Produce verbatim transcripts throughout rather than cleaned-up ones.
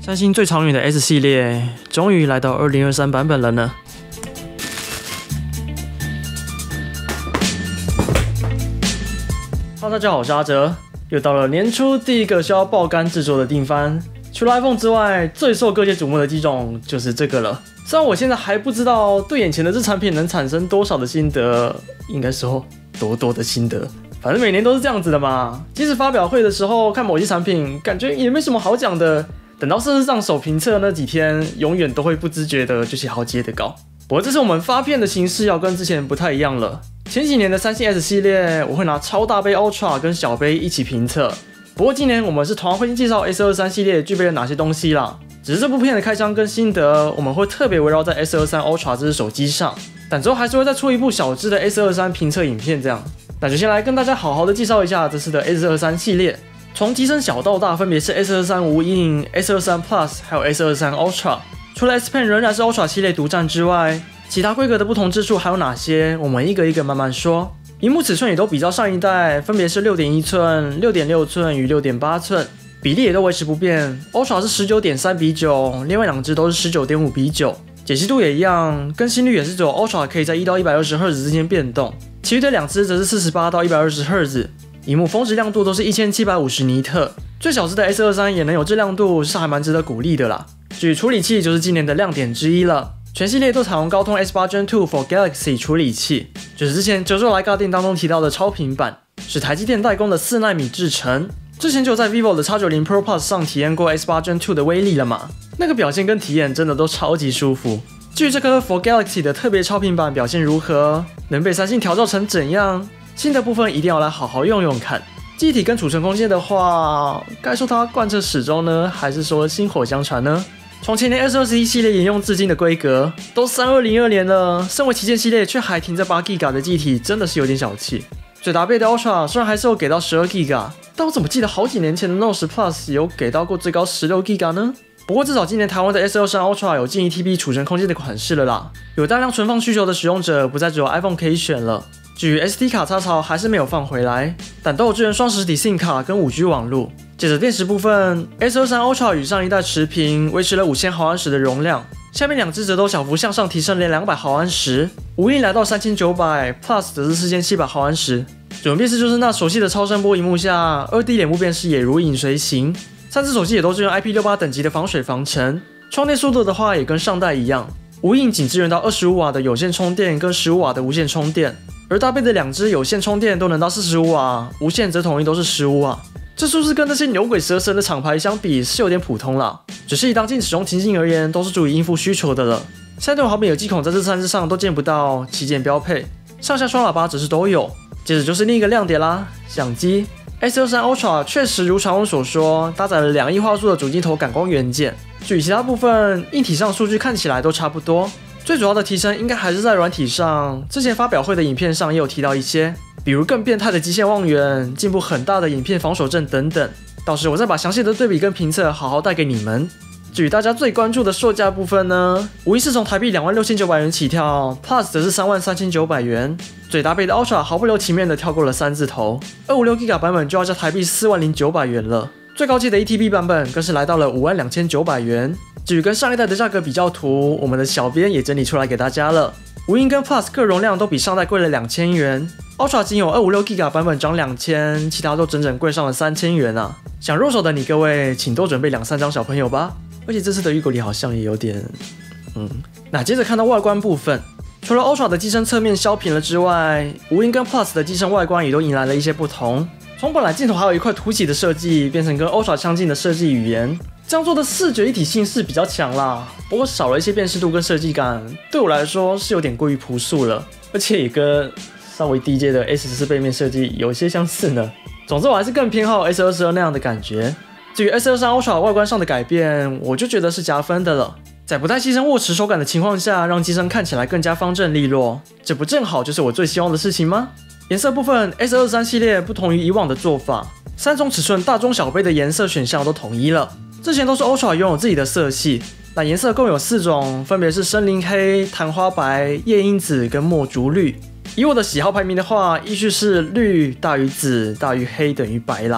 三星最长远的 S 系列终于来到二零二三版本了呢。Hello， 大家好，我是阿哲，又到了年初第一个需要爆肝制作的定番。除了 iPhone 之外，最受各界瞩目的机种就是这个了。虽然我现在还不知道对眼前的这产品能产生多少的心得，应该说多多的心得。反正每年都是这样子的嘛。即使发表会的时候看某些产品，感觉也没什么好讲的。等到事实上手评测那几天，永远都会不自觉的就写好接的稿。不过这次我们发片的形式要跟之前不太一样了。前几年的三星 S 系列，我会拿超大杯 Ultra 跟小杯一起评测。不过今年我们是同样会先介绍 S 二十三 系列具备了哪些东西啦。只是这部片的开箱跟心得，我们会特别围绕在 S 二十三 Ultra 这只手机上。但之后还是会再出一部小支的 S 二十三 评测影片这样。那就先来跟大家好好的介绍一下这次的 S 二十三 系列。从机身小到大，分别是 S 二十三 无印、S 二十三 Plus 还有 S 二十三 Ultra。除了 S Pen 仍然是 Ultra 系列独占之外，其他规格的不同之处还有哪些？我们一个一个慢慢说。萤幕尺寸也都比较上一代，分别是 六点一寸、六点六寸与 六点八寸，比例也都维持不变。Ultra 是 十九点三比九，另外两只都是 十九点五比九。解析度也一样，更新率也是只有 Ultra 可以在一到一百二十赫兹之间变动，其余的两只则是四十八到一百二十赫兹。萤幕峰值亮度都是一千七百五十尼特，最小只的 S 二十三 也能有这亮度，是还蛮值得鼓励的啦。至于处理器就是今年的亮点之一了，全系列都采用高通 S 八 Gen 二 for Galaxy 处理器，就是之前九州来尬电当中提到的超频版，是台积电代工的四奈米制程。之前就在 vivo 的 X 九十 Pro Plus 上体验过 S 八 Gen 二的威力了嘛，那个表现跟体验真的都超级舒服。至于这颗 for Galaxy 的特别超频版表现如何，能被三星调教成怎样，新的部分一定要来好好用用看。记忆体跟储存空间的话，该说它贯彻始终呢，还是说薪火相传呢？从前年 S 二十一 系列沿用至今的规格，都三二零二年了，身为旗舰系列却还停在八 G B 的记忆体，真的是有点小气。最大杯的 Ultra 虽然还是有给到 十二 G B， 但我怎么记得好几年前的 Note 十 Plus 有给到过最高 十六 G B 呢？不过至少今年台湾的 S 二十三 Ultra 有近一 T B 储存空间的款式了啦，有大量存放需求的使用者不再只有 iPhone 可以选了。至于 S D 卡插槽还是没有放回来，但都有支援双实体 SIM 卡跟 五 G 网路。接着电池部分 ，S 二十三 Ultra 与上一代持平，维持了五千毫安时的容量，下面两只则都小幅向上提升了两百毫安时，无印来到三千九百 ，Plus 则是四千七百毫安时。主要辨识就是那熟悉的超声波萤幕下 ，二 D 脸部辨识也如影随形。三只手机也都支援 I P 六十八 等级的防水防尘，充电速度的话也跟上代一样，无印仅支援到二十五瓦的有线充电跟十五瓦的无线充电。而搭配的两只有线充电都能到四十五瓦，无线则统一都是十五瓦。这数字跟那些牛鬼蛇神的厂牌相比是有点普通啦，只是以当今使用情境而言，都是足以应付需求的了。三对毫米耳机孔在这三只上都见不到，旗舰标配。上下双喇叭则是都有。接着就是另一个亮点啦，相机。S 二十三 Ultra 确实如传闻所说，搭载了两亿画素的主镜头感光元件。至于其他部分，硬体上数据看起来都差不多。最主要的提升应该还是在软体上，之前发表会的影片上也有提到一些，比如更变态的极限望远、进步很大的影片防守阵等等。到时我再把详细的对比跟评测好好带给你们。至于大家最关注的售价部分呢，无疑是从台币两万六千九百元起跳 ，Plus 则是三万三千九百元。最搭配的 Ultra 毫不留情面的跳过了三字头，二五六 G B 版本就要加台币四万零九百元了。最高阶的 一 T B 版本更是来到了五万两千九百元。至于跟上一代的价格比较图，我们的小编也整理出来给大家了。无印跟 Plus 各容量都比上代贵了两千元 ，Ultra 仅有二五六 G B 版本涨两千，其他都整整贵上了三千元啊！想入手的你各位，请多准备两三张小朋友吧。而且这次的预购礼好像也有点，嗯。那接着看到外观部分，除了 Ultra 的机身侧面削平了之外，无印跟 Plus 的机身外观也都迎来了一些不同。从本来镜头还有一块凸起的设计，变成跟 Ultra 相近的设计语言。这样做的视觉一体性是比较强啦，不过少了一些辨识度跟设计感，对我来说是有点过于朴素了，而且也跟稍微低阶的 S 十四 背面设计有些相似呢。总之我还是更偏好 S 二十二 那样的感觉。至于 S 二十三 Ultra 外观上的改变，我就觉得是加分的了，在不太牺牲握持手感的情况下，让机身看起来更加方正利落，这不正好就是我最希望的事情吗？颜色部分 ，S 二十三 系列不同于以往的做法，三种尺寸大中小杯的颜色选项都统一了。之前都是 Ultra 拥有自己的色系，那颜色共有四种，分别是森林黑、昙花白、夜莺紫跟墨竹绿。以我的喜好排名的话，依序是绿大于紫大于黑等于白啦。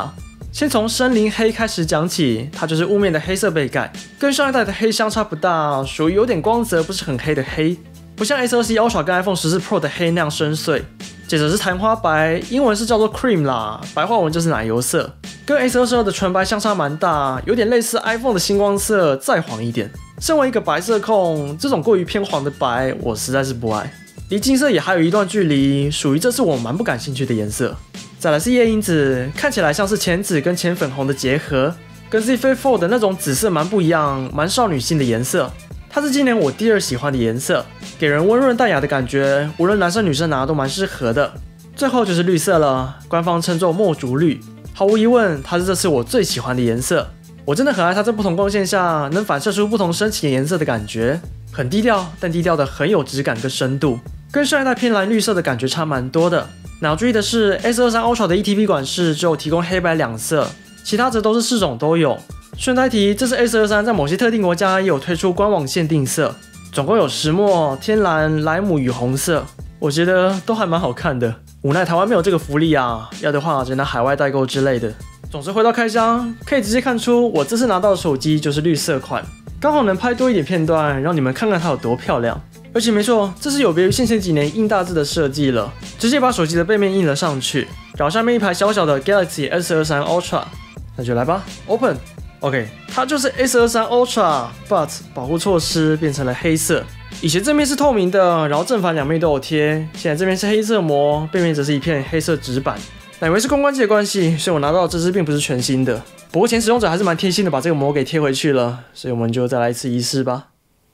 先从森林黑开始讲起，它就是雾面的黑色背盖，跟上一代的黑相差不大，属于有点光泽不是很黑的黑，不像 S 二十一 Ultra 跟 iPhone 十四 Pro 的黑那样深邃。接着是昙花白，英文是叫做 cream 啦，白话文就是奶油色，跟 S 二十二的纯白相差蛮大，有点类似 iPhone 的星光色，再黄一点。身为一个白色控，这种过于偏黄的白我实在是不爱，离金色也还有一段距离，属于这次我蛮不感兴趣的颜色。再来是夜影紫，看起来像是浅紫跟浅粉红的结合，跟 Z Flip 四的那种紫色蛮不一样，蛮少女心的颜色。它是今年我第二喜欢的颜色，给人温润淡雅的感觉，无论男生女生拿都蛮适合的。最后就是绿色了，官方称作墨竹绿，毫无疑问，它是这次我最喜欢的颜色。我真的很爱它在不同光线下能反射出不同深情颜色的感觉，很低调，但低调的很有质感跟深度，跟上一代偏蓝绿色的感觉差蛮多的。那要注意的是 ，S 二十三 Ultra 的 E T P 管式只有提供黑白两色，其他则都是四种都有。顺带提，这次 S 二十三在某些特定国家也有推出官网限定色，总共有石墨、天蓝、莱姆与红色，我觉得都还蛮好看的。无奈台湾没有这个福利啊，要的话只能海外代购之类的。总之回到开箱，可以直接看出我这次拿到的手机就是绿色款，刚好能拍多一点片段，让你们看看它有多漂亮。而且没错，这是有别于先前几年印大字的设计了，直接把手机的背面印了上去，然后下面一排小小的 Galaxy S 二十三 Ultra， 那就来吧 ，Open。OK， 它就是 S 二十三 Ultra，but 保护措施变成了黑色。以前正面是透明的，然后正反两面都有贴，现在这边是黑色膜，背面则是一片黑色纸板。那以为是公关机的关系，所以我拿到的这支并不是全新的。不过前使用者还是蛮贴心的，把这个膜给贴回去了，所以我们就再来一次仪式吧。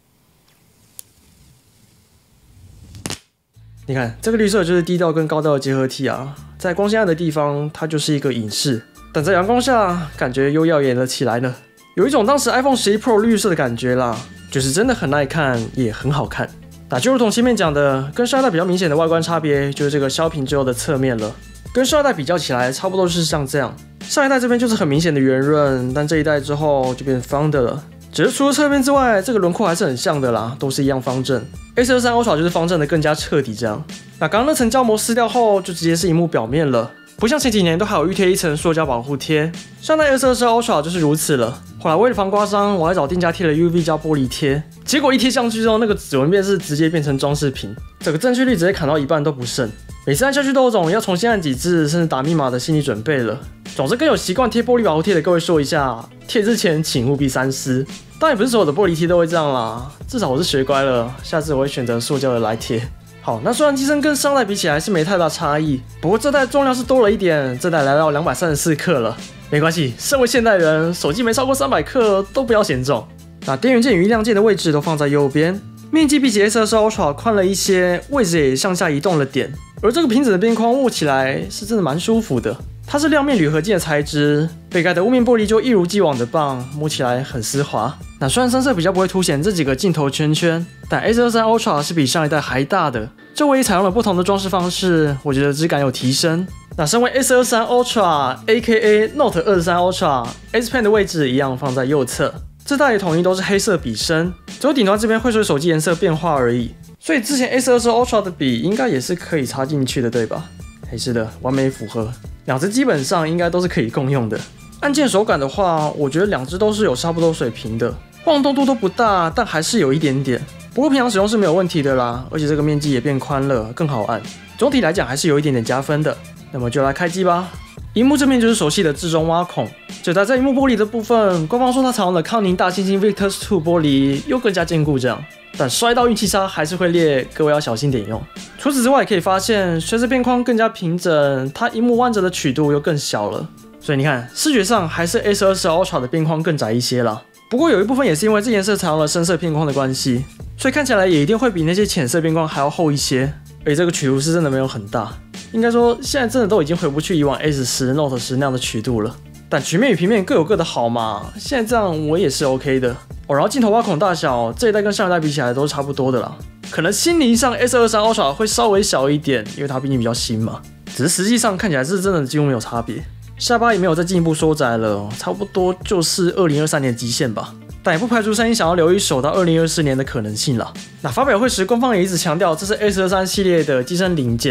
你看，这个绿色就是低调跟高调的结合体啊，在光线暗的地方，它就是一个隐士。但在阳光下，感觉又耀眼了起来呢，有一种当时 iPhone 十一 Pro 绿色的感觉啦，就是真的很耐看，也很好看。那就如同前面讲的，跟上一代比较明显的外观差别，就是这个削平之后的侧面了。跟上一代比较起来，差不多是像这样。上一代这边就是很明显的圆润，但这一代之后就变方的了。只是除了侧面之外，这个轮廓还是很像的啦，都是一样方正。S 二十三 Ultra 就是方正的更加彻底这样。那刚刚那层胶膜撕掉后，就直接是萤幕表面了。不像前几年都还有预贴一层塑胶保护贴，上代 S 二十二 Ultra 就是如此了。后来为了防刮伤，我还找店家贴了 U V 胶玻璃贴，结果一贴上去之后，那个指纹辨识直接变成装饰品，整个正确率直接砍到一半都不剩。每次按下去都有种要重新按几次，甚至打密码的心理准备了。总之，跟有习惯贴玻璃保护贴的各位说一下，贴之前请务必三思。当然不是所有的玻璃贴都会这样啦，至少我是学乖了，下次我会选择塑胶的来贴。好，那虽然机身跟上代比起来是没太大差异，不过这代重量是多了一点，这代来到两百三十四克了。没关系，身为现代人，手机没超过三百克都不要嫌重。那电源键与音量键的位置都放在右边，面积比起 S 二十 Ultra 宽了一些，位置也向下移动了点。而这个平整的边框握起来是真的蛮舒服的，它是亮面铝合金的材质，背盖的雾面玻璃就一如既往的棒，摸起来很丝滑。那虽然深色比较不会凸显这几个镜头圈圈，但 S 二十三 Ultra 是比上一代还大的，这唯一采用了不同的装饰方式，我觉得质感有提升。那身为 S 二十三 Ultra，A K A Note 二十三 Ultra，S Pen 的位置一样放在右侧，这代也统一都是黑色笔身，只有顶端这边会随手机颜色变化而已。所以之前 S 二十 Ultra 的笔应该也是可以插进去的，对吧？嘿，是的，完美符合。两只基本上应该都是可以共用的。按键手感的话，我觉得两只都是有差不多水平的，晃动度都不大，但还是有一点点。不过平常使用是没有问题的啦，而且这个面积也变宽了，更好按。总体来讲还是有一点点加分的。那么就来开机吧。萤幕正面就是熟悉的置中挖孔，就在这萤幕玻璃的部分，官方说它采用了康宁大猩猩 Victus 二玻璃，又更加坚固这样。但摔到运气差还是会裂，各位要小心点用。除此之外，也可以发现随着边框更加平整，它萤幕弯折的曲度又更小了。所以你看，视觉上还是 S 二十 Ultra 的边框更窄一些啦。不过有一部分也是因为这颜色采用了深色边框的关系，所以看起来也一定会比那些浅色边框还要厚一些。而且这个曲度是真的没有很大，应该说现在真的都已经回不去以往 S 十、Note 十那样的曲度了。但曲面与平面各有各的好嘛，现在这样我也是 OK 的。哦，然后镜头挖孔大小这一代跟上一代比起来都是差不多的啦，可能心理上 S 二十三 Ultra 会稍微小一点，因为它毕竟比较新嘛。只是实际上看起来是真的几乎没有差别。下巴也没有再进一步缩窄了，差不多就是二零二三年极限吧。但也不排除三星想要留一手到二零二四年的可能性啦。那发表会时，官方也一直强调这是 S 二十三系列的机身零件，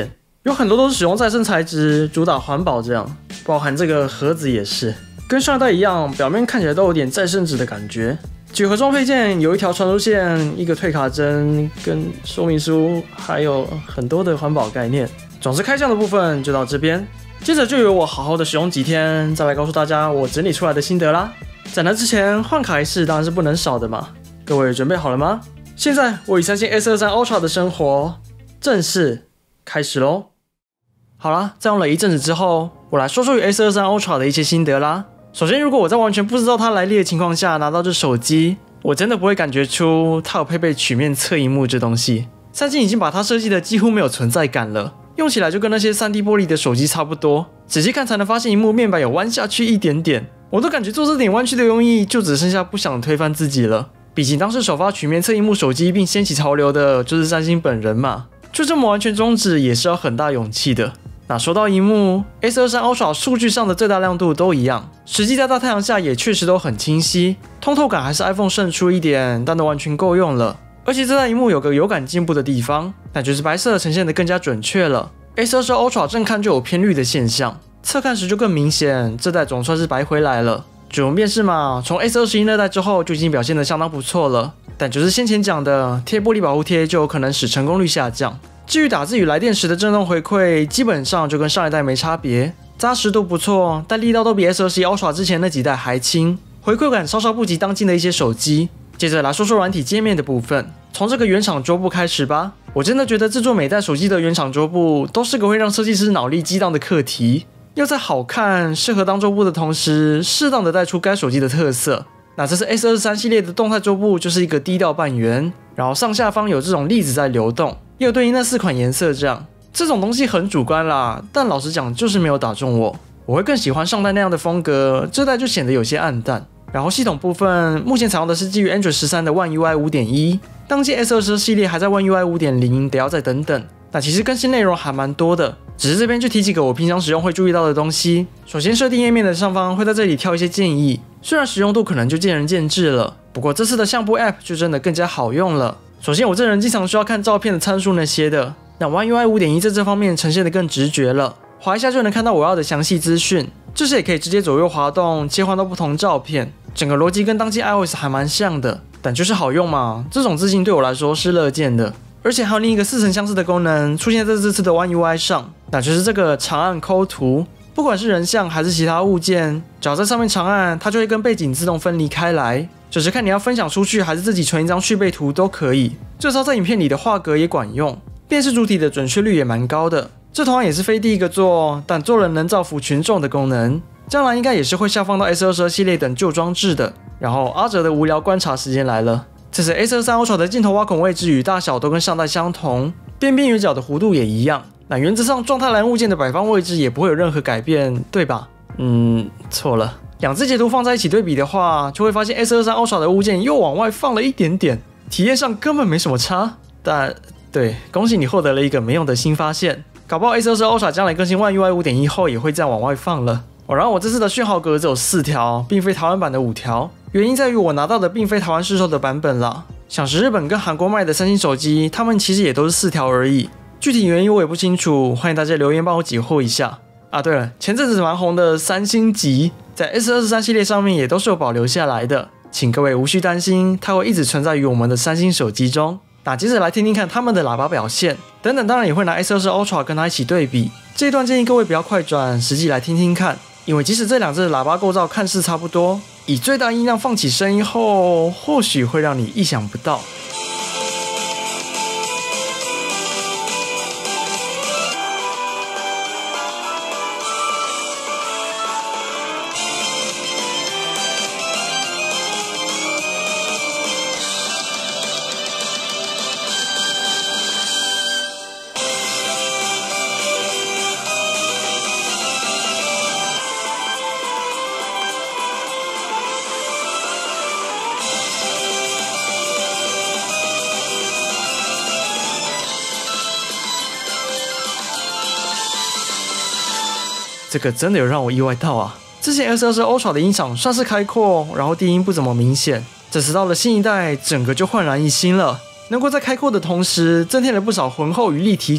有很多都是使用再生材质，主打环保这样，包含这个盒子也是，跟上一代一样，表面看起来都有点再生纸的感觉。几盒装配件有一条传输线，一个退卡针，跟说明书，还有很多的环保概念。总之开箱的部分就到这边，接着就由我好好的使用几天，再来告诉大家我整理出来的心得啦。在那之前，换卡仪式当然是不能少的嘛，各位准备好了吗？现在我以三星 S 二十三 Ultra 的生活正式开始咯。好啦，在用了一阵子之后，我来说说与 S 二十三 Ultra 的一些心得啦。首先，如果我在完全不知道它来历的情况下拿到这手机，我真的不会感觉出它有配备曲面侧萤幕这东西。三星已经把它设计的几乎没有存在感了，用起来就跟那些 三 D 玻璃的手机差不多。仔细看才能发现萤幕面板有弯下去一点点，我都感觉做这点弯曲的用意就只剩下不想推翻自己了。毕竟当时首发曲面侧萤幕手机并掀起潮流的就是三星本人嘛，就这么完全终止也是要很大勇气的。那说到萤幕 ，S 二十三 Ultra 数据上的最大亮度都一样，实际在大太阳下也确实都很清晰，通透感还是 iPhone 胜出一点，但都完全够用了。而且这代萤幕有个有感进步的地方，那就是白色呈现得更加准确了。S 二十二 Ultra 正看就有偏绿的现象，侧看时就更明显，这代总算是白回来了。指纹辨识嘛，从 S 二十一那代之后就已经表现得相当不错了，但就是先前讲的贴玻璃保护贴就有可能使成功率下降。至于打字与来电时的震动回馈，基本上就跟上一代没差别，扎实度不错，但力道都比 S 二十一 Ultra 之前那几代还轻，回馈感稍稍不及当今的一些手机。接着来说说软体界面的部分，从这个原厂桌布开始吧。我真的觉得制作每代手机的原厂桌布都是个会让设计师脑力激荡的课题，要在好看、适合当桌布的同时，适当的带出该手机的特色。那这次 S 二十三 系列的动态桌布就是一个低调半圆，然后上下方有这种粒子在流动，也有对应那四款颜色这样。这种东西很主观啦，但老实讲就是没有打中我。我会更喜欢上代那样的风格，这代就显得有些暗淡。然后系统部分，目前采用的是基于 Android 十三的 One U I 五点一， 当季 S 二十二 系列还在 One U I 五点零， 得要再等等。那其实更新内容还蛮多的，只是这边就提几个我平常使用会注意到的东西。首先，设定页面的上方会在这里挑一些建议，虽然使用度可能就见仁见智了，不过这次的相簿 App 就真的更加好用了。首先，我这人经常需要看照片的参数那些的，那 One U I 五点一 在这方面呈现的更直觉了，滑一下就能看到我要的详细资讯，这时也可以直接左右滑动切换到不同照片，整个逻辑跟当季 iOS 还蛮像的，但就是好用嘛，这种自信对我来说是乐见的。而且还有另一个似曾相识的功能出现在这次的 One U I 上，那就是这个长按抠图，不管是人像还是其他物件，只要在上面长按，它就会跟背景自动分离开来，只是看你要分享出去还是自己存一张去背图都可以。这招在影片里的画格也管用，辨识主体的准确率也蛮高的，这同样也是非第一个做，但做了能造福群众的功能，将来应该也是会下放到 S 二十二 系列等旧装置的。然后阿哲的无聊观察时间来了，这次 S 二十三 Ultra 的镜头挖孔位置与大小都跟上代相同，边边圆角的弧度也一样，那原则上状态栏物件的摆放位置也不会有任何改变，对吧？嗯，错了。两只截图放在一起对比的话，就会发现 S 二十三 Ultra 的物件又往外放了一点点，体验上根本没什么差。但对，恭喜你获得了一个没用的新发现，搞不好 S 二十二 Ultra 将来更新 One U I 五点一 后也会这样往外放了。哦，然后我这次的讯号格只有四条，并非台湾版的五条，原因在于我拿到的并非台湾市售的版本啦。像是日本跟韩国卖的三星手机，他们其实也都是四条而已，具体原因我也不清楚，欢迎大家留言帮我解惑一下。啊，对了，前阵子蛮红的三星级，在 S 二十三 系列上面也都是有保留下来的，请各位无需担心，它会一直存在于我们的三星手机中。那接着来听听看他们的喇叭表现，等等当然也会拿 S 二十二 Ultra 跟它一起对比。这一段建议各位不要快转，实际来听听看，因为即使这两只的喇叭构造看似差不多，以最大音量放起声音后，或许会让你意想不到。这个真的有让我意外到啊！之前 S 二十二 Ultra 的音响算是开阔，然后低音不怎么明显，这次到了新一代，整个就焕然一新了。能够在开阔的同时，增添了不少浑厚与立体感。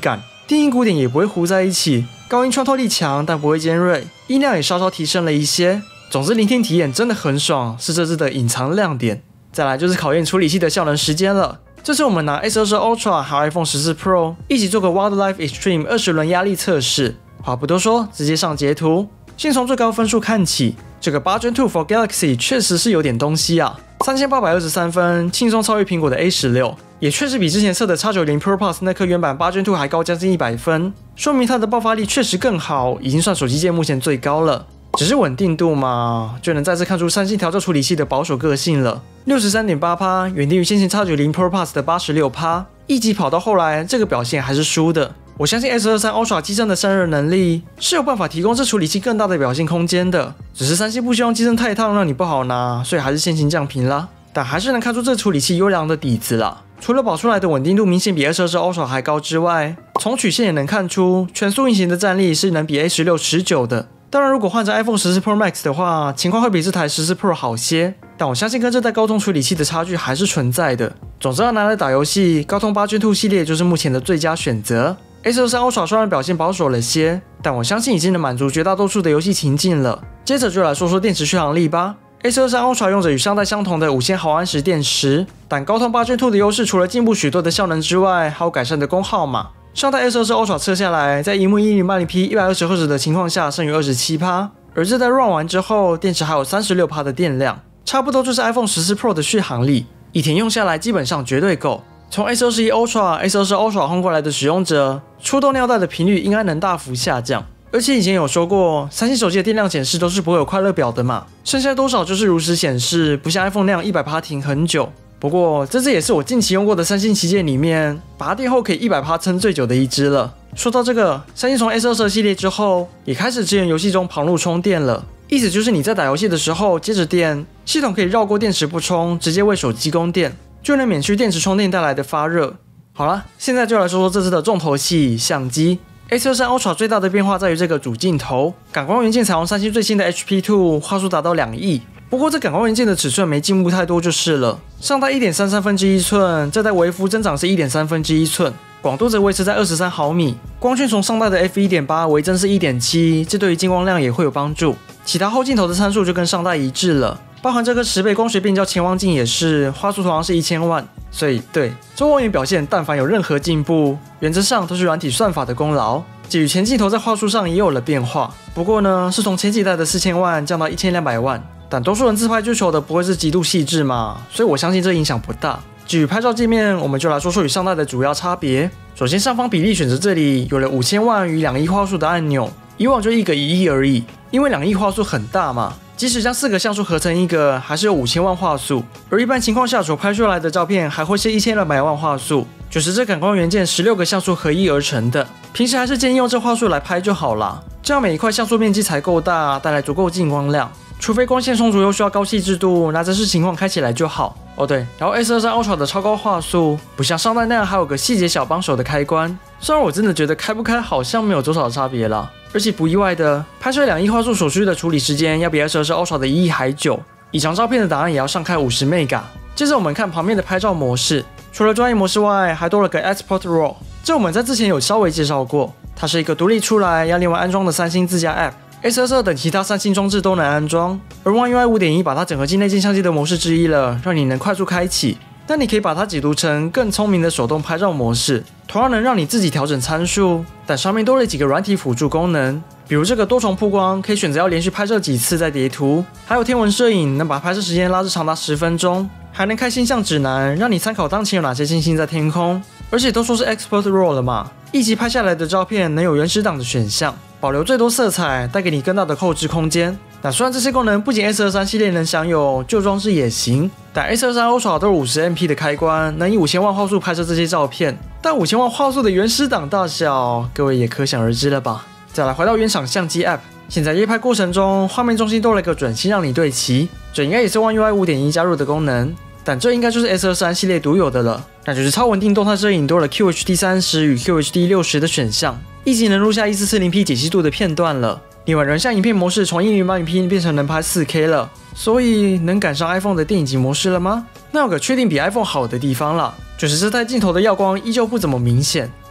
低音鼓点也不会糊在一起，高音穿透力强但不会尖锐，音量也稍稍提升了一些。总之聆听体验真的很爽，是这支的隐藏亮点。再来就是考验处理器的效能时间了。这次我们拿 S 二十 Ultra 还有 iPhone 十四 Pro 一起做个 Wildlife Extreme 二十轮压力测试。话不多说，直接上截图。先从最高分数看起，这个八 Gen 二 for Galaxy 确实是有点东西啊，三千八百二十三分，轻松超越苹果的 A 十六，也确实比之前测的 X 九十 Pro Plus 那颗原版八 Gen 二还高将近一百分，说明它的爆发力确实更好，已经算手机界目前最高了。只是稳定度嘛，就能再次看出三星调教处理器的保守个性了。六十三点八趴，远低于先前 X 九十 Pro Plus 的 八十六趴，一级跑到后来，这个表现还是输的。我相信 S 二十三 Ultra 机身的散热能力是有办法提供这处理器更大的表现空间的，只是三星不希望机身太烫让你不好拿，所以还是先行降频啦。但还是能看出这处理器优良的底子啦。除了跑出来的稳定度明显比 S 二十 Ultra 还高之外，从曲线也能看出全速运行的战力是能比 A 十六持久的。当然，如果换成 iPhone 十四 Pro Max 的话，情况会比这台十四 Pro 好些，但我相信跟这代高通处理器的差距还是存在的。总之要拿来打游戏，高通八 Gen 二系列就是目前的最佳选择。S 二十三 Ultra 虽然表现保守了些，但我相信已经能满足绝大多数的游戏情境了。接着就来说说电池续航力吧。S 二十三 Ultra 用着与上代相同的五千毫安时电池，但高通八 Gen 二的优势除了进步许多的效能之外，还有改善的功耗嘛。上代 S 二十 Ultra 测下来，在萤幕一零八零 P 一百二十赫兹的情况下，剩余 二十七趴，而这代 run 完之后，电池还有 三十六趴的电量，差不多就是 iPhone 十四 Pro 的续航力，一天用下来基本上绝对够。从 S 二十一 Ultra、S 二十 Ultra 换过来的使用者，出动尿袋的频率应该能大幅下降。而且以前有说过，三星手机的电量显示都是不会有快乐表的嘛，剩下多少就是如实显示，不像 iPhone 那样 百分之百 停很久。不过这支也是我近期用过的三星旗舰里面拔电后可以 百分之百 撑最久的一支了。说到这个，三星从 S 二十 系列之后，也开始支援游戏中旁路充电了，意思就是你在打游戏的时候接着电，系统可以绕过电池不充，直接为手机供电，就能免去电池充电带来的发热。好啦，现在就来说说这次的重头戏——相机。S 二十三 Ultra 最大的变化在于这个主镜头，感光元件采用三星最新的 H P 二，画素达到两亿。不过这感光元件的尺寸没进步太多就是了，上代 一点三三分之一寸，这代微幅增长是 一点三分之一寸，广度则维持在二十三毫米，光圈从上代的 F 一点八 微增是 一点七，这对于进光量也会有帮助。其他后镜头的参数就跟上代一致了，包含这个十倍光学变焦潜望镜也是，画素同样是一千万，所以对中望远表现但凡有任何进步，原则上都是软体算法的功劳。至于前镜头在画素上也有了变化，不过呢是从前几代的四千万降到一千两百万，但多数人自拍追求的不会是极度细致嘛，所以我相信这影响不大。至于拍照界面，我们就来说说与上代的主要差别。首先上方比例选择这里有了五千万与两亿画素的按钮，以往就一个一亿而已，因为两亿画素很大嘛，即使将四个像素合成一个，还是有五千万画素，而一般情况下所拍出来的照片还会是一千两百万画素，就是这感光元件十六个像素合一而成的。平时还是建议用这画素来拍就好啦，这样每一块像素面积才够大，带来足够进光量。除非光线充足又需要高细致度，拿着视情况开起来就好。哦对，然后 S 二十三 Ultra 的超高画素，不像上代那样还有个细节小帮手的开关，虽然我真的觉得开不开好像没有多少差别啦。而且不意外的，拍摄两亿画素所需的处理时间要比 S 二十 Ultra 的一亿还久，一张照片的档案也要上开五十 mega。接着我们看旁边的拍照模式，除了专业模式外，还多了个 Export RAW， 这我们在之前有稍微介绍过，它是一个独立出来要另外安装的三星自家 App。S 二十二等其他三星装置都能安装，而 One U I 五点一 把它整合进内建相机的模式之一了，让你能快速开启。但你可以把它解读成更聪明的手动拍照模式，同样能让你自己调整参数，但上面多了几个软体辅助功能，比如这个多重曝光可以选择要连续拍摄几次再叠图，还有天文摄影能把拍摄时间拉至长达十分钟，还能开星象指南，让你参考当前有哪些星星在天空。而且都说是 Export RAW 了嘛，一级拍下来的照片能有原始档的选项，保留最多色彩，带给你更大的后置空间。那虽然这些功能不仅 S 二十三 系列能享有，旧装置也行，但 S 二十三 Ultra 都是 五十 M P 的开关，能以五千万画素拍摄这些照片，但五千万画素的原始档大小，各位也可想而知了吧。再来回到原厂相机 App， 现在夜拍过程中，画面中心多了一个准星让你对齐，这应该也是 One U I 五点一 加入的功能，但这应该就是 S 二十三 系列独有的了，那就是超稳定动态摄影多了 Q H D 三十 与 Q H D 六十的选项，一集能录下一四四零 P 解析度的片段了。另外人像影片模式从一零八零 P 变成能拍 四K 了，所以能赶上 iPhone 的电影级模式了吗？那有个确定比 iPhone 好的地方啦，就是这台镜头的耀光依旧不怎么明显，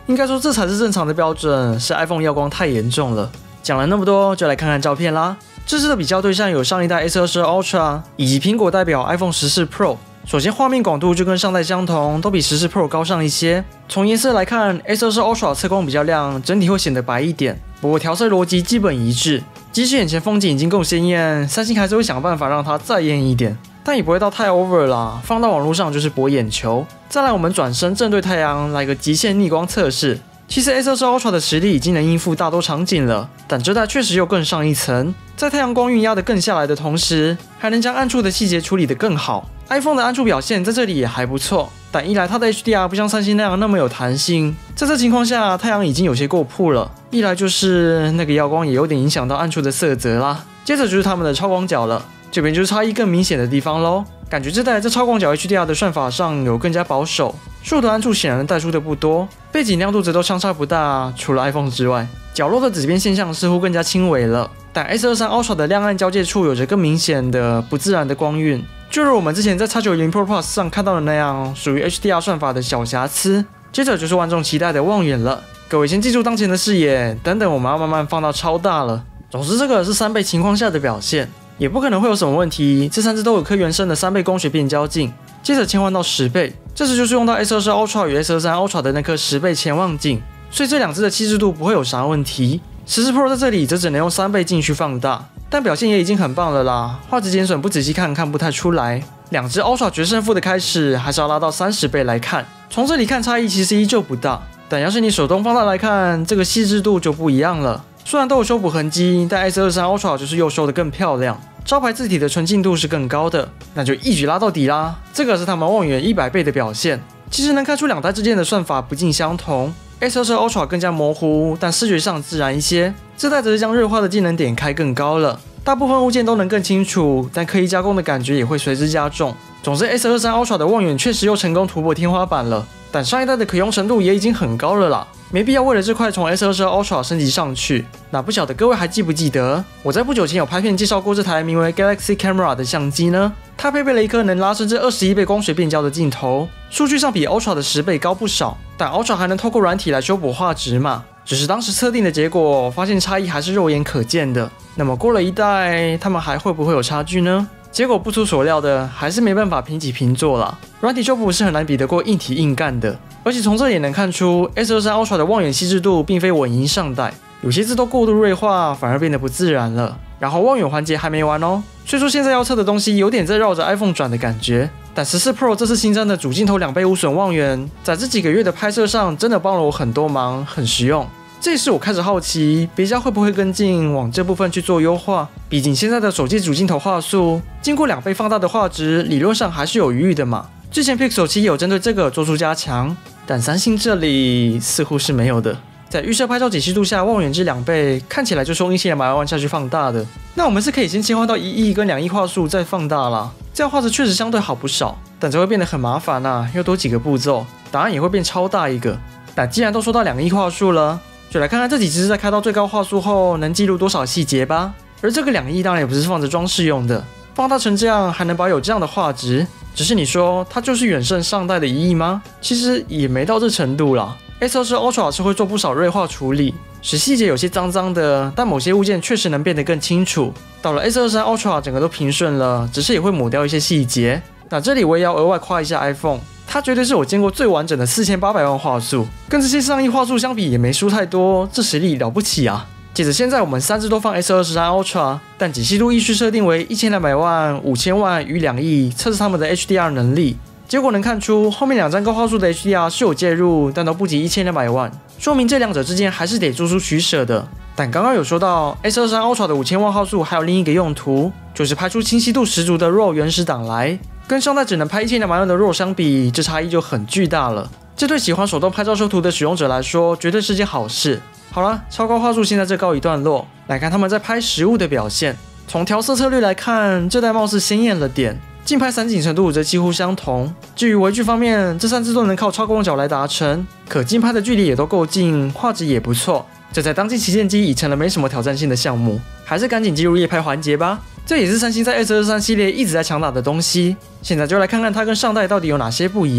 应该说这才是正常的标准，是 iPhone 耀光太严重了。讲了那么多，就来看看照片啦。这次的比较对象有上一代 S 二十 Ultra 以及苹果代表 iPhone 十四 Pro。首先画面广度就跟上代相同，都比十四 Pro 高上一些。从颜色来看 ，S 二十 Ultra 侧光比较亮，整体会显得白一点。不过调色逻辑基本一致，即使眼前风景已经够鲜艳，三星还是会想办法让它再艳一点。但也不会到太 over 啦，放到网络上就是博眼球。再来，我们转身正对太阳来个极限逆光测试。其实 S 二十 Ultra 的实力已经能应付大多场景了，但这代确实又更上一层，在太阳光晕压得更下来的同时，还能将暗处的细节处理得更好。iPhone 的暗处表现在这里也还不错，但一来它的 H D R 不像三星那样那么有弹性，在这情况下太阳已经有些过曝了；一来就是那个耀光也有点影响到暗处的色泽啦。接着就是他们的超广角了。这边就是差异更明显的地方咯，感觉这代在超广角 H D R 的算法上有更加保守，树的暗处显然带出的不多，背景亮度则都相差不大，除了 iPhone 之外，角落的紫边现象似乎更加轻微了。但 S 二十三 Ultra 的亮暗交界处有着更明显的不自然的光晕，就如我们之前在 X 九十 Pro Plus 上看到的那样，属于 H D R 算法的小瑕疵。接着就是万众期待的望远了，各位先记住当前的视野，等等我们要慢慢放到超大了。总之这个是三倍情况下的表现。也不可能会有什么问题，这三支都有颗原生的三倍光学变焦镜，接着切换到十倍，这次就是用到 S 二十 Ultra 与 S 二十三 Ultra 的那颗十倍潜望镜，所以这两支的细致度不会有啥问题。十四 Pro 在这里则只能用三倍镜去放大，但表现也已经很棒了啦，画质减损不仔细看看不太出来。两支 Ultra 决胜负的开始还是要拉到三十倍来看，从这里看差异其实依旧不大，但要是你手动放大来看，这个细致度就不一样了。虽然都有修补痕迹，但 S 二十三 Ultra 就是又修得更漂亮，招牌字体的纯净度是更高的，那就一举拉到底啦。这个是他们望远一百倍的表现。其实能看出两代之间的算法不尽相同 ，S 二十 Ultra 更加模糊，但视觉上自然一些。这代则是将热化的技能点开更高了，大部分物件都能更清楚，但刻意加工的感觉也会随之加重。总之 ，S 二十三 Ultra 的望远确实又成功突破天花板了，但上一代的可用程度也已经很高了啦。没必要为了这块从 S 二十 Ultra 升级上去。那不晓得各位还记不记得，我在不久前有拍片介绍过这台名为 Galaxy Camera 的相机呢？它配备了一颗能拉伸至二十一倍光学变焦的镜头，数据上比 Ultra 的十倍高不少，但 Ultra 还能透过软体来修补画质嘛。只是当时测定的结果，发现差异还是肉眼可见的。那么过了一代，他们还会不会有差距呢？结果不出所料的，还是没办法平起平坐啦。软体修补是很难比得过硬体硬干的，而且从这也能看出 S 二十三 Ultra 的望远细致度并非稳赢上代，有些字都过度锐化，反而变得不自然了。然后望远环节还没完哦，虽说现在要测的东西有点在绕着 iPhone 转的感觉，但十四 Pro 这次新增的主镜头两倍无损望远，在这几个月的拍摄上真的帮了我很多忙，很实用。这也是我开始好奇，别家会不会跟进往这部分去做优化？毕竟现在的手机主镜头画素，经过两倍放大的画质，理论上还是有余裕的嘛。之前 Pixel 七有针对这个做出加强，但三星这里似乎是没有的。在预设拍照解析度下，望远至两倍，看起来就是用一千两百万下去放大的。那我们是可以先切换到一亿跟两亿画素再放大啦，这样画质确实相对好不少，但这会变得很麻烦啊，又多几个步骤，档案也会变超大一个。但既然都说到两亿画素了，就来看看这几支在开到最高画素后能记录多少细节吧。而这个两亿当然也不是放着装饰用的，放大成这样还能保有这样的画质，只是你说它就是远胜上代的一亿吗？其实也没到这程度啦。S 二十 Ultra 是会做不少锐化处理，使细节有些脏脏的，但某些物件确实能变得更清楚。到了 S 二十三 Ultra 整个都平顺了，只是也会抹掉一些细节。那这里我也要额外夸一下 iPhone， 它绝对是我见过最完整的四千八百万画素，跟这些上亿画素相比也没输太多，这实力了不起啊！接着现在我们三支都放 S 二十三 Ultra， 但解析度依序设定为一千两百万、五千万与两亿，测试它们的 H D R 能力。结果能看出后面两张高画素的 H D R 是有介入，但都不及一千两百万，说明这两者之间还是得做出取舍的。但刚刚有说到 S 二十三 Ultra 的五千万画素还有另一个用途，就是拍出清晰度十足的 RAW 原始档来，跟上代只能拍一千两百万的 RAW 相比，这差异就很巨大了。这对喜欢手动拍照修图的使用者来说，绝对是件好事。好了，超高画素现在这告一段落，来看他们在拍实物的表现。从调色策略来看，这代貌似鲜艳了点，近拍散景程度则几乎相同。至于微距方面，这三支都能靠超广角来达成，可近拍的距离也都够近，画质也不错。这在当今旗舰机已成了没什么挑战性的项目，还是赶紧进入夜拍环节吧。这也是三星在 S 二十三系列一直在强打的东西。现在就来看看它跟上代到底有哪些不一样。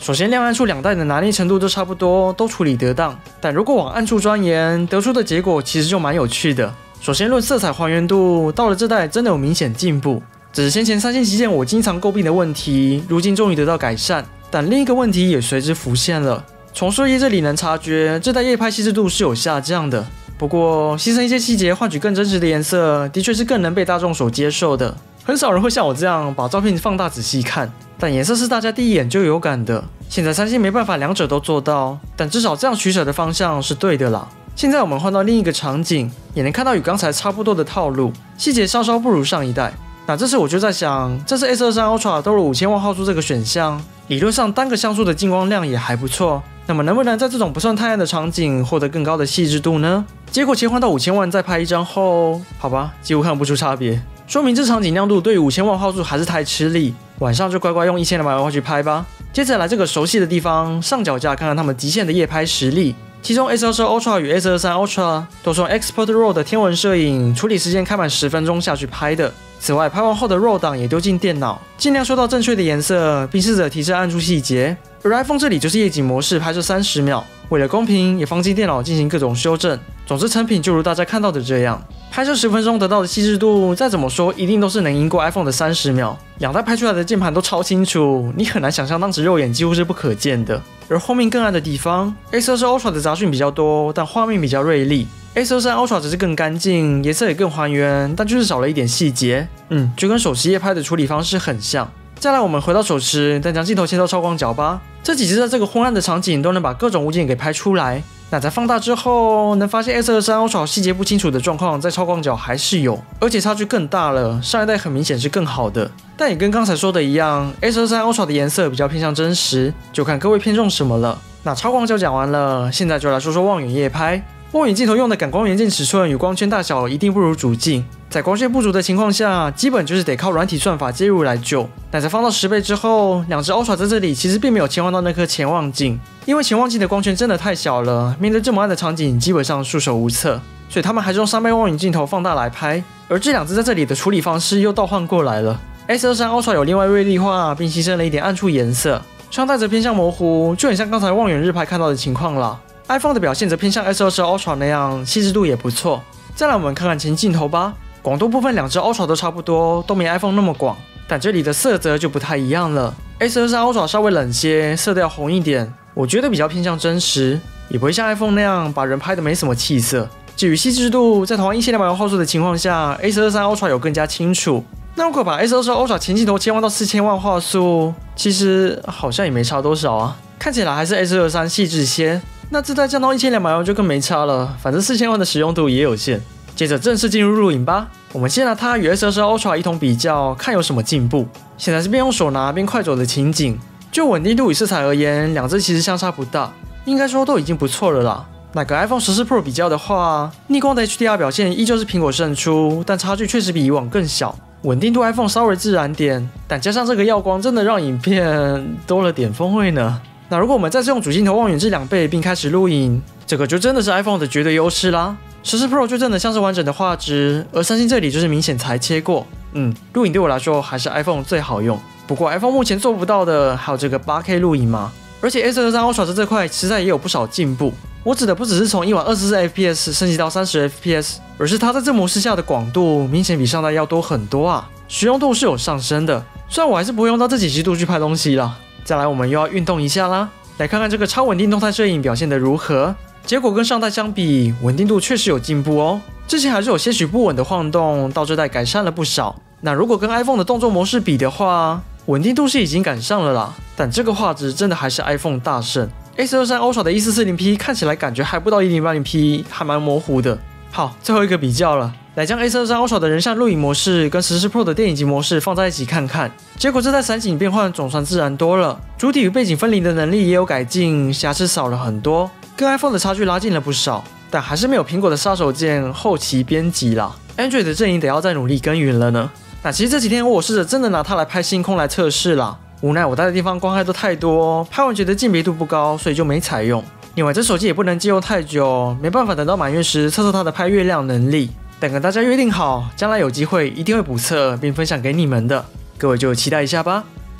首先，亮暗处两代的拿捏程度都差不多，都处理得当。但如果往暗处钻研，得出的结果其实就蛮有趣的。首先论色彩还原度，到了这代真的有明显进步，只是先前三星旗舰我经常诟病的问题，如今终于得到改善。但另一个问题也随之浮现了，从设计这里能察觉，这代夜拍细致度是有下降的。不过牺牲一些细节换取更真实的颜色，的确是更能被大众所接受的。很少人会像我这样把照片放大仔细看，但颜色是大家第一眼就有感的。现在三星没办法两者都做到，但至少这样取舍的方向是对的啦。现在我们换到另一个场景，也能看到与刚才差不多的套路，细节稍稍不如上一代。那这时我就在想，这次 S 二十三 Ultra 都有五千万画素这个选项，理论上单个像素的进光量也还不错，那么能不能在这种不算太暗的场景获得更高的细致度呢？结果切换到五千万再拍一张后，好吧，几乎看不出差别，说明这场景亮度对于五千万画素还是太吃力，晚上就乖乖用一千两百万画去拍吧。接着来这个熟悉的地方，上脚架看看他们极限的夜拍实力。其中 S 二十二 Ultra 与 S 二十三 Ultra 都是用 Expert RAW 的天文摄影处理时间开满十分钟下去拍的。此外，拍完后的 RAW 档也丢进电脑，尽量修到正确的颜色，并试着提升暗处细节。而 iPhone 这里就是夜景模式，拍摄三十秒，为了公平，也放进电脑进行各种修正。总之，成品就如大家看到的这样。拍摄十分钟得到的细致度，再怎么说一定都是能赢过 iPhone 的三十秒。两代拍出来的键盘都超清楚，你很难想象当时肉眼几乎是不可见的。而后面更暗的地方 ，S 二十 Ultra 的杂讯比较多，但画面比较锐利。S 二十三 Ultra 只是更干净，颜色也更还原，但就是少了一点细节。嗯，就跟手持夜拍的处理方式很像。再来，我们回到手持，再将镜头切到超广角吧。这几支在这个昏暗的场景都能把各种物件给拍出来。那在放大之后，能发现 S 二十三 Ultra 细节不清楚的状况在超广角还是有，而且差距更大了。上一代很明显是更好的，但也跟刚才说的一样 ，S 二十三 Ultra 的颜色比较偏向真实，就看各位偏重什么了。那超广角讲完了，现在就来说说望远夜拍。望远镜头用的感光元件尺寸与光圈大小一定不如主镜，在光线不足的情况下，基本就是得靠软体算法介入来救。但在放到十倍之后，两只 Ultra 在这里其实并没有切换到那颗潜望镜，因为潜望镜的光圈真的太小了，面对这么暗的场景，基本上束手无策，所以他们还是用三倍望远镜头放大来拍。而这两只在这里的处理方式又倒换过来了。S 二十三 Ultra 有另外锐利化，并牺牲了一点暗处颜色，穿戴着偏向模糊，就很像刚才望远日拍看到的情况啦。iPhone 的表现则偏向 S 二十二 Ultra 那样，细致度也不错。再来我们看看前镜头吧，广度部分两只 Ultra 都差不多，都没 iPhone 那么广，但这里的色泽就不太一样了。S 二十三 Ultra 稍微冷些，色调红一点，我觉得比较偏向真实，也不会像 iPhone 那样把人拍得没什么气色。至于细致度，在同样一千两百万画素的情况下 ，S 二十三 Ultra 有更加清楚。那如果把 S 二十二 Ultra 前镜头切换到四千万画素，其实好像也没差多少啊，看起来还是 S 二十三细致些。那这代降到一千两百万就更没差了，反正四千万的使用度也有限。接着正式进入录影吧，我们先拿它与 S 二十二 Ultra 一同比较，看有什么进步。现在是边用手拿边快走的情景，就稳定度与色彩而言，两只其实相差不大，应该说都已经不错了啦。那跟 iPhone 十四 Pro 比较的话，逆光的 H D R 表现依旧是苹果胜出，但差距确实比以往更小。稳定度 iPhone 稍微自然点，但加上这个耀光，真的让影片多了点风味呢。那如果我们再次用主镜头望远至两倍并开始录影，这个就真的是 iPhone 的绝对优势啦。十四 Pro 就真的像是完整的画质，而三星这里就是明显裁切过。嗯，录影对我来说还是 iPhone 最好用。不过 iPhone 目前做不到的还有这个 八 K 录影嘛，而且 S 二十三 Ultra 在这块实在也有不少进步。我指的不只是从一晚二十四 F P S 升级到三十 F P S， 而是它在这模式下的广度明显比上代要多很多啊，实用度是有上升的。虽然我还是不会用到这几十度去拍东西啦。再来，我们又要运动一下啦，来看看这个超稳定动态摄影表现得如何。结果跟上代相比，稳定度确实有进步哦。之前还是有些许不稳的晃动，到这代改善了不少。那如果跟 iPhone 的动作模式比的话，稳定度是已经赶上了啦。但这个画质真的还是 iPhone 大胜。S 二十三 Ultra 的 一四四零 P 看起来感觉还不到 一零八零 P， 还蛮模糊的。好，最后一个比较了。来将 S 二十三 Ultra 的人像录影模式跟十四 Pro 的电影级模式放在一起看看，结果这代散景变换总算自然多了，主体与背景分离的能力也有改进，瑕疵少了很多，跟 iPhone 的差距拉近了不少，但还是没有苹果的杀手锏后期编辑啦。Android 的阵营得要再努力耕耘了呢。那其实这几天我试着真的拿它来拍星空来测试啦，无奈我待的地方光害都太多，拍完觉得鉴别度不高，所以就没采用。另外这手机也不能借用太久，没办法等到满月时测测它的拍月亮能力。但跟大家约定好，将来有机会一定会补测并分享给你们的，各位就期待一下吧。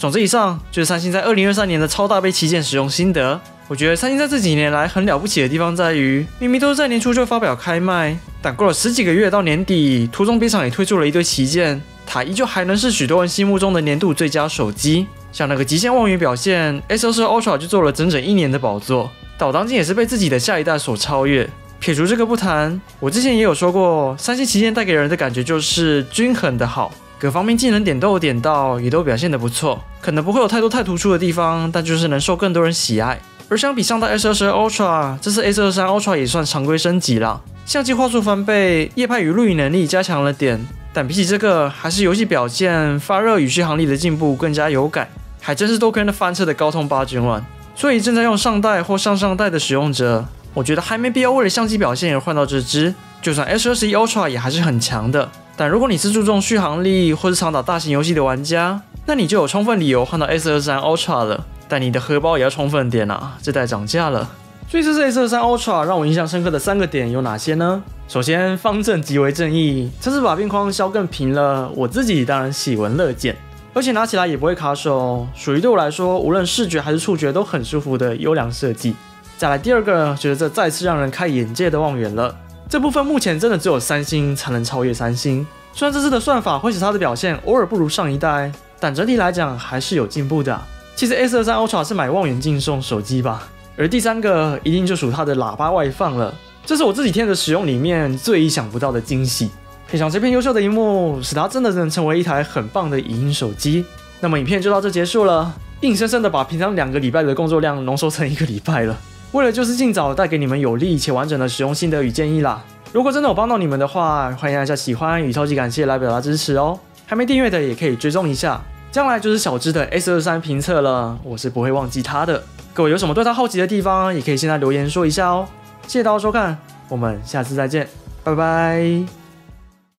总之以上就是三星在二零二三年的超大杯旗舰使用心得。我觉得三星在这几年来很了不起的地方在于，明明都是在年初就发表开卖，但过了十几个月到年底，途中别厂也推出了一堆旗舰，它依旧还能是许多人心目中的年度最佳手机。像那个极限望远表现 ，S 二十 Ultra 就做了整整一年的宝座，导当今也是被自己的下一代所超越。撇除这个不谈，我之前也有说过，三星旗舰带给人的感觉就是均衡的好，各方面技能点都有点到，也都表现得不错，可能不会有太多太突出的地方，但就是能受更多人喜爱。而相比上代 S 二十 Ultra， 这次 S 二十三 Ultra 也算常规升级啦，相机画素翻倍，夜拍与录影能力加强了点，但比起这个，还是游戏表现、发热与续航力的进步更加有感，还真是多跟着翻车的高通八 Gen 一。所以正在用上代或上上代的使用者，我觉得还没必要为了相机表现而换到这支，就算 S 二十一 Ultra 也还是很强的。但如果你是注重续航力或是常打大型游戏的玩家，那你就有充分理由换到 S 二十三 Ultra 了。但你的荷包也要充分点啊，这代涨价了。所以这次 S 二十三 Ultra 让我印象深刻的三个点有哪些呢？首先，方正极为正义，这次把边框削更平了，我自己当然喜闻乐见，而且拿起来也不会卡手，属于对我来说无论视觉还是触觉都很舒服的优良设计。再来第二个，觉得这再次让人开眼界的望远了，这部分目前真的只有三星才能超越三星。虽然这次的算法会使它的表现偶尔不如上一代，但整体来讲还是有进步的。其实 S 二十三 Ultra 是买望远镜送手机吧。而第三个一定就属它的喇叭外放了，这是我这几天的使用里面最意想不到的惊喜。配上这片优秀的萤幕，使它真的能成为一台很棒的影音手机。那么影片就到这结束了，硬生生的把平常两个礼拜的工作量浓缩成一个礼拜了。为了就是尽早带给你们有力且完整的使用心得与建议啦。如果真的有帮到你们的话，欢迎按下喜欢与超级感谢来表达支持哦。还没订阅的也可以追踪一下。将来就是小只的 S 二十三 评测了，我是不会忘记它的。各位有什么对它好奇的地方，也可以现在留言说一下哦。谢谢大家收看，我们下次再见，拜拜。